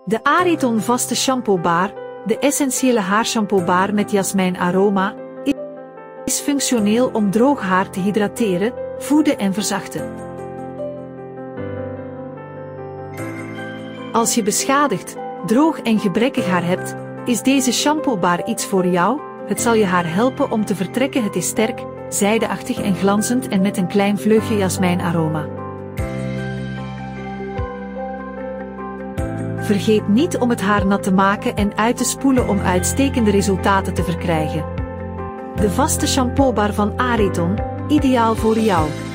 De Areton Vaste Shampoo Bar, de essentiële haarshampoo bar met jasmijnaroma, is functioneel om droog haar te hydrateren, voeden en verzachten. Als je beschadigd, droog en gebrekkig haar hebt, is deze shampoo bar iets voor jou. Het zal je haar helpen om te vertrekken. Het is sterk, zijdeachtig en glanzend en met een klein vleugje jasmijnaroma. Vergeet niet om het haar nat te maken en uit te spoelen om uitstekende resultaten te verkrijgen. De vaste shampoo bar van Areton, ideaal voor jou.